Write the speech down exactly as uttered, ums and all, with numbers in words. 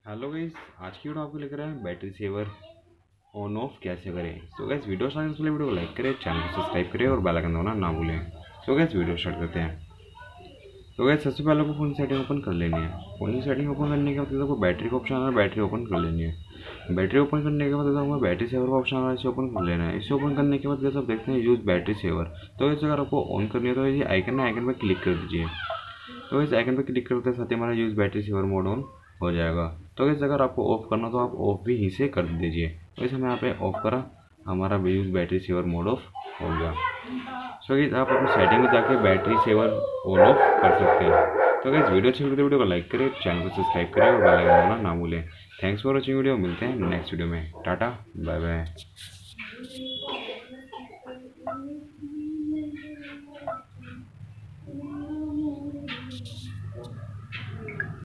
Hello guys, आज की video आपको लेकर आए हैं बैटरी सेवर ऑन ऑफ कैसे करें। सो गाइस, वीडियो स्टार्ट करने से पहले वीडियो को लाइक करें, चैनल को सब्सक्राइब करें और बेल आइकन दबाना ना भूलें। सो गाइस, वीडियो स्टार्ट करते हैं। तो गाइस, सबसे पहले आपको फोन की सेटिंग ओपन कर लेनी है। फोन की सेटिंग ओपन करने के बाद आपको बैटरी का ऑप्शन आ रहा है, बैटरी ओपन कर लेनी है। बैटरी ओपन करने के बाद आपको बैटरी सेवर का ऑप्शन आ रहा है, इसे ओपन कर लेना है। इसे ओपन करने के बाद जैसे आप देखते हैं यूज बैटरी सेवर, तो इसे अगर आपको ऑन करनी है तो ये आइकन है, आइकन पर क्लिक कर दीजिए। तो इस आइकन पर क्लिक करते साथ ही हमारा use battery saver mode on हो जाएगा। तो इस अगर आपको ऑफ करना तो आप ऑफ भी यहीं से कर दीजिए। तो इसे हमने यहाँ पे ऑफ करा, हमारा use battery saver mode off हो गया। सो गाइस, आप अपनी सेटिंग में जाके बैटरी सेवर ऑन ऑफ कर सकते हैं। तो गाइस, वीडियो अच्छी लगी तो वीडियो को लाइक करें, चैनल को सब्सक्राइब करें और बेल आइकन दबाना ना भूलें। Thanks for watching video. मिलते हैं नेक्स्ट वीडियो में। Tata bye bye.